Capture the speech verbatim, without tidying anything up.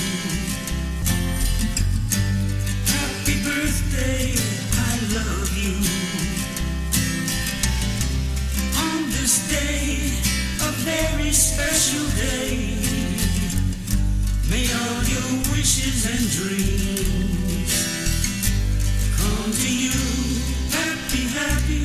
Happy birthday, I love you. On this day, a very special day, may all your wishes and dreams come to you. Happy, happy